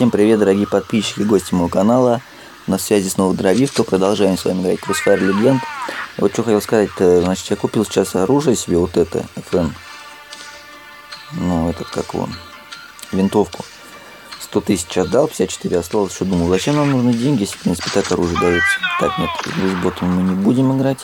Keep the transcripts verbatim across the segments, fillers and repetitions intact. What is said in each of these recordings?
Всем привет, дорогие подписчики и гости моего канала. На связи снова Дровивка. Продолжаем с вами играть Crossfire Legend. Вот что хотел сказать-то. Значит, я купил сейчас оружие себе, вот это, эф эн. Ну, этот, как он, винтовку. сто тысяч отдал, пятьдесят четыре осталось. Что думал, зачем нам нужны деньги, если, в принципе, так оружие дается. Так, нет, с ботом мы не будем играть.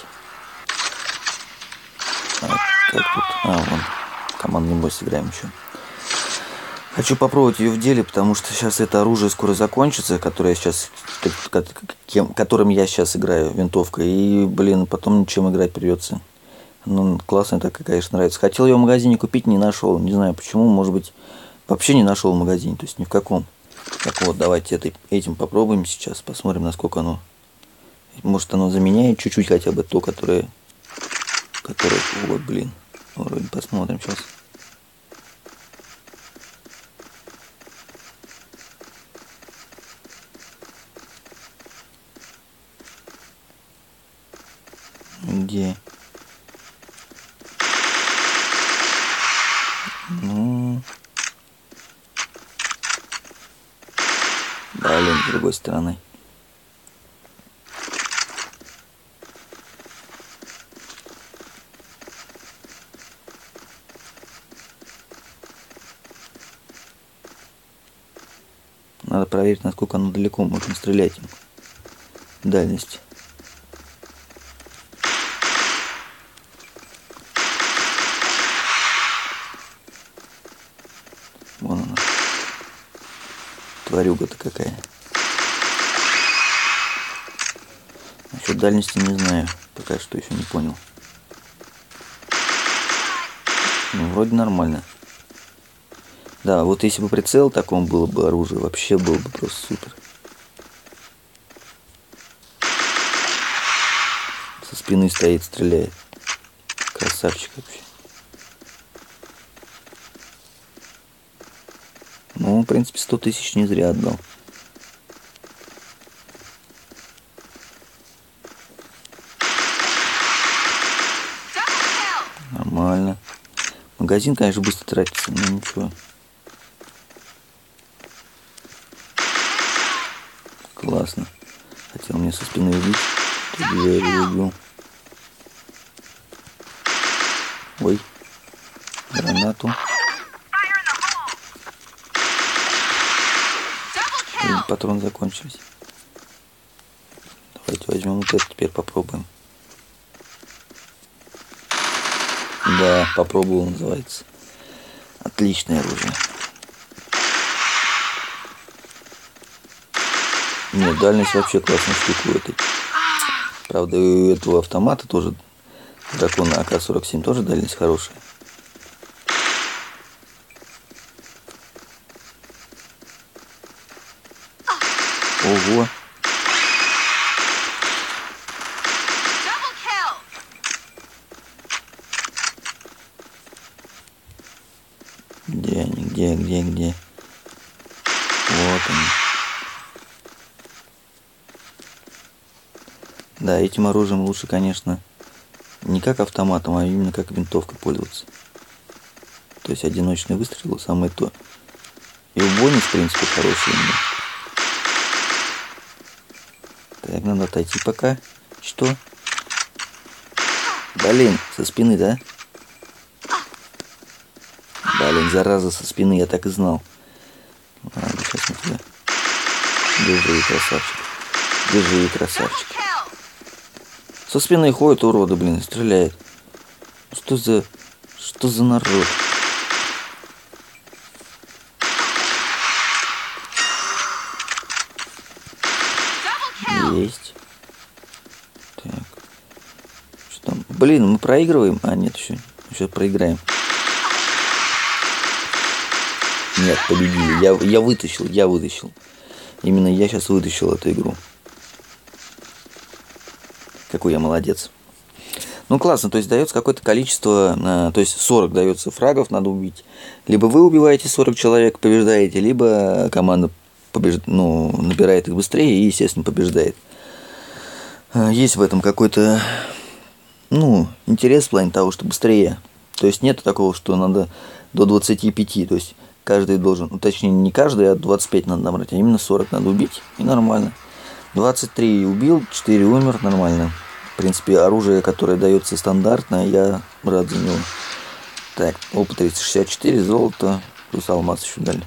А, как тут? А, вон, командный бой сыграем еще. Хочу попробовать ее в деле, потому что сейчас это оружие скоро закончится, которое я сейчас, которым я сейчас играю, винтовка. И, блин, потом ничем играть придется. Ну, классная такая, конечно, нравится. Хотел ее в магазине купить, не нашел. Не знаю почему, может быть, вообще не нашел в магазине, то есть ни в каком. Так вот, давайте этой, этим попробуем сейчас, посмотрим, насколько оно. Может, оно заменяет чуть-чуть хотя бы то, которое... Которое... Вот, блин. Вроде посмотрим сейчас. Где? Ну... Блин, с другой стороны. Надо проверить, насколько оно далеко можно стрелять им. Дальность. Вон она. Тварюга-то какая. Насчет дальности не знаю. Пока что еще не понял. Ну, вроде нормально. Да, вот если бы прицел таком было бы оружие, вообще было бы просто супер. Со спины стоит, стреляет. Красавчик вообще. Ну, в принципе, сто тысяч не зря отдал. Нормально. Магазин, конечно, быстро тратится, но ничего. Классно. Хотел мне со спины убить. Тут я его убил. Ой. Гранату. И патроны закончились. Давайте возьмем вот это, теперь попробуем. Да, попробовал, называется. Отличное оружие. Нет, дальность вообще классная штука у этой. Правда, у этого автомата тоже, дракона а ка сорок семь, тоже дальность хорошая. Ого. Где они, где, где, где? Вот они. Да, этим оружием лучше, конечно, не как автоматом, а именно как винтовкой пользоваться. То есть одиночный выстрел самое то. И убойность, в принципе, хорошая. Так, надо отойти пока. Что? Блин, со спины, да? Блин, зараза, со спины, я так и знал. Ладно, сейчас мы тебя... Держи, красавчик. Держи, красавчик. Со спины ходят уроды, блин, стреляет. Что за... Что за народ? Есть. Так. Что там? Блин, мы проигрываем? А, нет, еще. Еще проиграем. Нет, победили. Я, я вытащил, я вытащил. Именно я сейчас вытащил эту игру. Какой я молодец. Ну, классно, то есть дается какое-то количество, то есть сорок дается фрагов, надо убить. Либо вы убиваете сорок человек, побеждаете, либо команда побеж... ну, набирает их быстрее и, естественно, побеждает. Есть в этом какой-то, ну, интерес в плане того, что быстрее. То есть нет такого, что надо до двадцати пяти. То есть Каждый должен, ну, точнее, не каждый, а двадцать пять надо набрать, а именно сорок надо убить, и нормально. двадцать три убил, четыре умер, нормально. В принципе, оружие, которое дается стандартное, я рад за него. Так, опыт триста шестьдесят четыре, золото, плюс алмаз еще дали.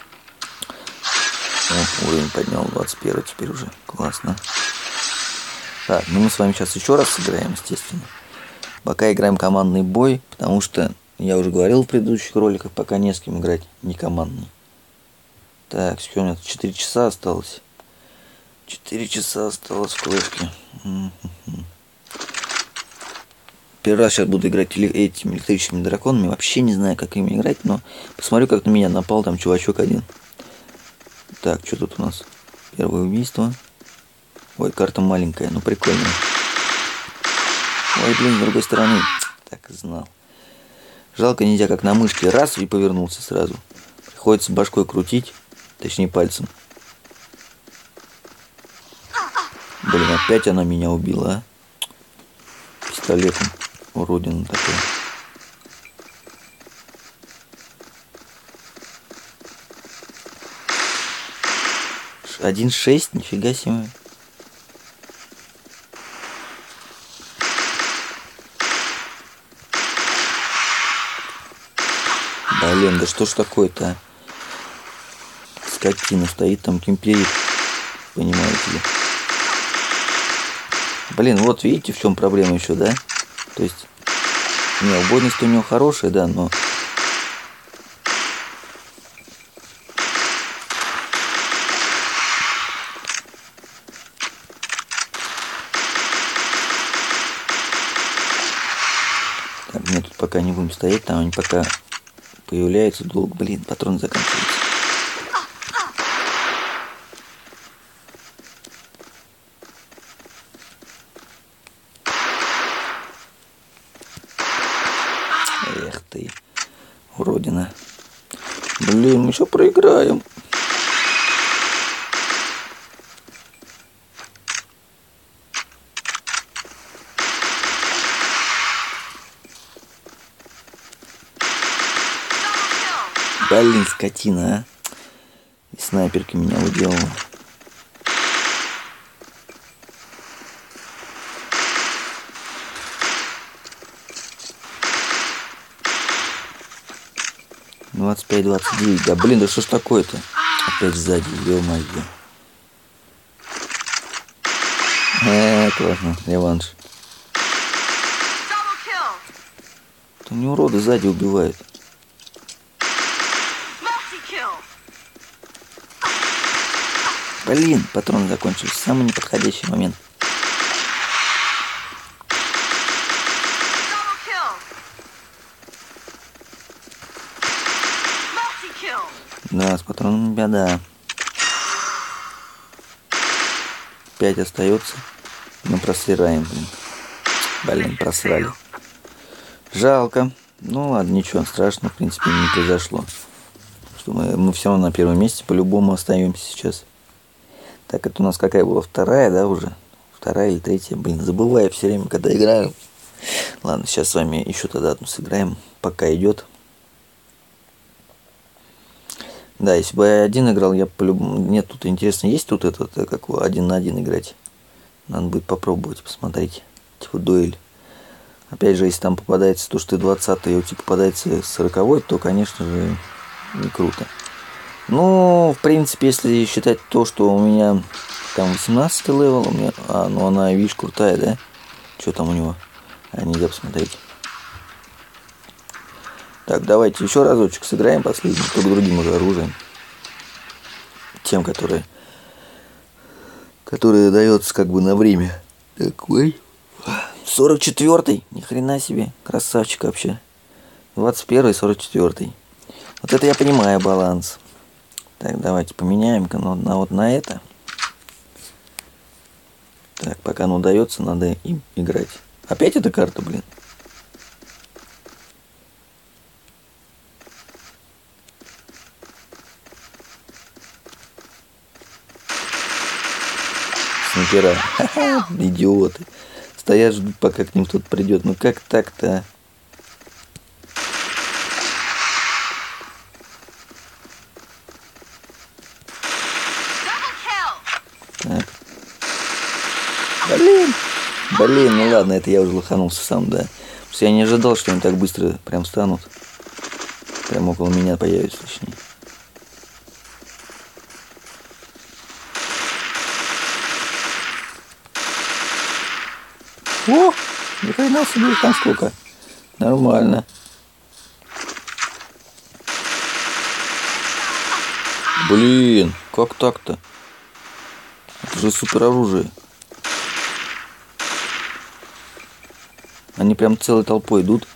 О, уровень поднял, двадцать один теперь уже, классно. Так, ну мы с вами сейчас еще раз сыграем, естественно. Пока играем командный бой, потому что, я уже говорил в предыдущих роликах, пока не с кем играть, не командный. Так, все, у меня четыре часа осталось. четыре часа осталось в флешке. Первый раз сейчас буду играть этими электрическими драконами. Вообще не знаю, как ими играть, но посмотрю, как на меня напал там чувачок один. Так, что тут у нас? Первое убийство. Ой, карта маленькая, но прикольная. Ой, блин, с другой стороны. Так и знал. Жалко, нельзя как на мышке. Раз и повернулся сразу. Приходится башкой крутить. Точнее, пальцем. Блин, опять она меня убила, а? Пистолетом. Уродина такая. один шесть, нифига себе. Блин, да что ж такое-то, а? Скотина стоит там, кемперит. Понимаете ли? Блин, вот видите, в чем проблема еще, да? То есть, не, убойность у него хорошая, да, но... Так, мы тут пока не будем стоять, там они пока появляются долго. Блин, патрон заканчивается. Эх ты, уродина. Блин, мы еще проиграем. Блин, скотина, а. И снайперка меня уделала. двадцать пять двадцать девять. Да блин, да что ж такое-то? Опять сзади, ё-моё. Эээ, классно, реванш. Это не уроды сзади убивают. Блин, патроны закончились. Самый неподходящий момент. Да, с патронами беда. Пять остается. Мы просираем, блин. Блин, просрали. Жалко. Ну ладно, ничего страшного, в принципе, не произошло. Что мы, мы все равно на первом месте по-любому остаемся сейчас. Так, это у нас какая была? Вторая, да, уже? Вторая или третья? Блин, забываю все время, когда играю. Ладно, сейчас с вами еще тогда одну сыграем, пока идет. Да, если бы я один играл, я по-любому... Нет, тут интересно, есть тут этот, как один на один играть? Надо будет попробовать, посмотреть. Типа дуэль. Опять же, если там попадается то, что ты двадцатый, и у тебя попадается сороковой, то, конечно же, не круто. Ну, в принципе, если считать то, что у меня там восемнадцатый левел, у меня... А, ну она, видишь, крутая, да? Что там у него? А, нельзя посмотреть. Так, давайте еще разочек сыграем последний, только другим уже оружием. Тем, которые... Которые дается как бы на время. Такой. сорок четвёртый. Ни хрена себе. Красавчик вообще. двадцать первый, сорок четвёртый. Вот это я понимаю баланс. Так, давайте поменяем-ка на, на вот на это. Так, пока оно удается, надо им играть. Опять эта карта, блин. Снайпера. Ха-ха, идиоты. Стоят, ждут, пока к ним кто-то придет. Ну как так-то? Блин, ну ладно, это я уже лоханулся сам, да. Потому что я не ожидал, что они так быстро прям станут. Прям около меня появятся, точнее. О, ни хрена себе, там сколько. Нормально. Блин, как так-то? Это же супер оружие. Они прям целой толпой идут.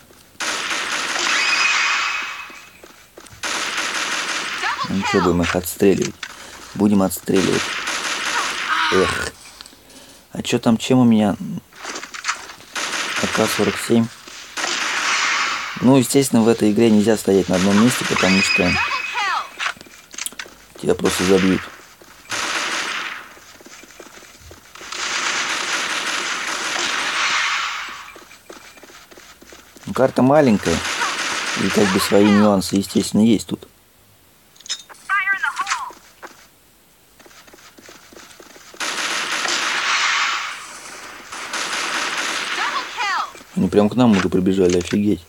Ну что, будем их отстреливать? Будем отстреливать. Эх. А что там, чем у меня? А К сорок семь. Ну, естественно, в этой игре нельзя стоять на одном месте, потому что тебя просто забьют. Ну, карта маленькая, и как бы свои нюансы, естественно, есть тут. Они прям к нам уже прибежали, офигеть.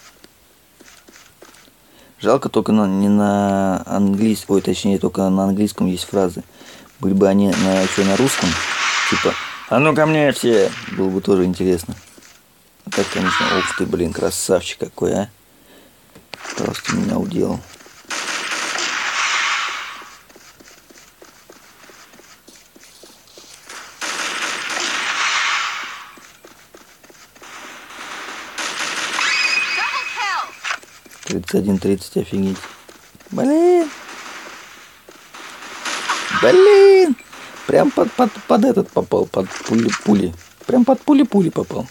Жалко только на, не на английском, ой, точнее, только на английском есть фразы. Были бы они на, еще на русском, типа «А ну ко мне все!» Было бы тоже интересно. А так, конечно, ух ты, блин, красавчик какой, а. Просто меня уделал. тридцать один тридцать, офигеть. Блин. Блин. Прям под, под, под этот попал, под пули-пули. Прям под пули-пули попал.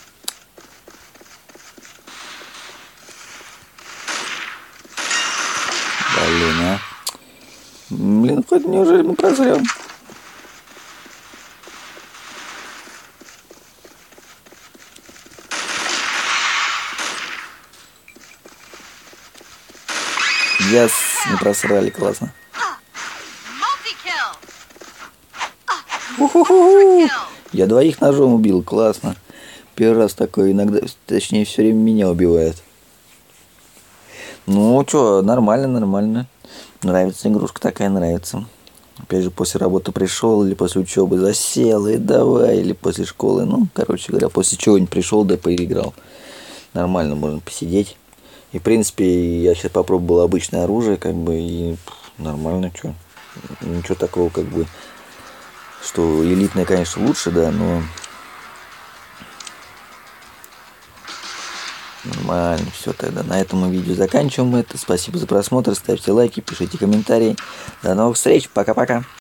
Блин, а. Блин, хоть неужели мы прозрем? Yes, не просрали, классно. У-ху-ху-ху. Я двоих ножом убил, классно. Первый раз такое, иногда, точнее, все время меня убивает. Ну, что, нормально, нормально. Нравится игрушка такая, нравится. Опять же, после работы пришел, или после учебы засел, и давай, или после школы. Ну, короче говоря, после чего-нибудь пришел, да поиграл. Нормально, можно посидеть. И, в принципе, я сейчас попробовал обычное оружие, как бы, и нормально, что. Ничего такого, как бы, что элитное, конечно, лучше, да, но нормально. Все, тогда на этом мы видео заканчиваем это. Спасибо за просмотр, ставьте лайки, пишите комментарии. До новых встреч, пока-пока.